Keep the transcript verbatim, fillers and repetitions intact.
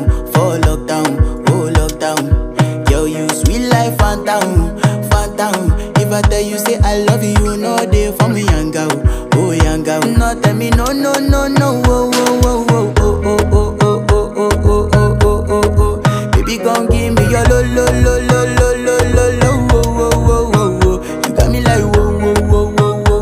for lockdown, oh lockdown. Girl, you sweet life, phantom, phantom. If I tell you say I love you, you know they for me, young girl, oh young girl. No tell me no, no, no, no.